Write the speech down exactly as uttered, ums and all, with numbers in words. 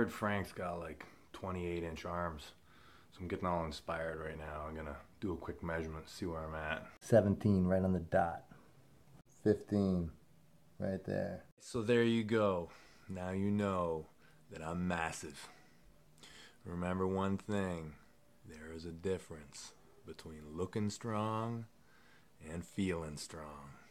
heard Frank's got like twenty-eight inch arms, so I'm getting all inspired right now. I'm gonna do a quick measurement, see where I'm at. seventeen, right on the dot. fifteen, right there. So there you go. Now you know that I'm massive. Remember one thing, there is a difference between looking strong and feeling strong.